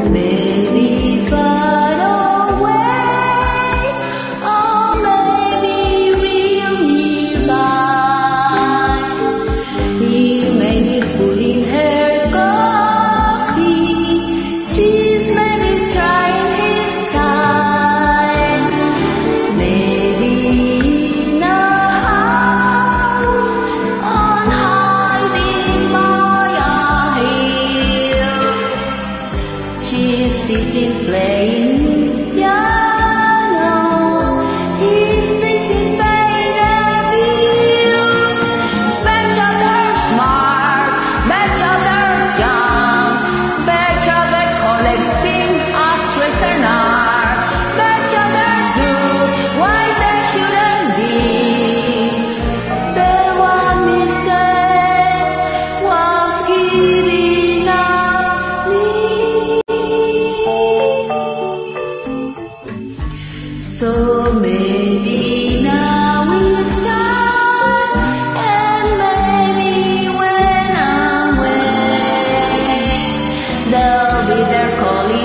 Maybe far away, or maybe real nearby. He may be putting her coffee. She's maybe trying his time. Maybe in a house on hiding Maya Hill. She's sitting playing piano. He's sitting paying a bill. Betcha they're smart, betcha they're young, betcha they collecting ashtrays and art. Betcha they're good, why they shouldn't be. Their one mistake was giving up me. So maybe now it's time, and maybe when I'm away, they'll be there calling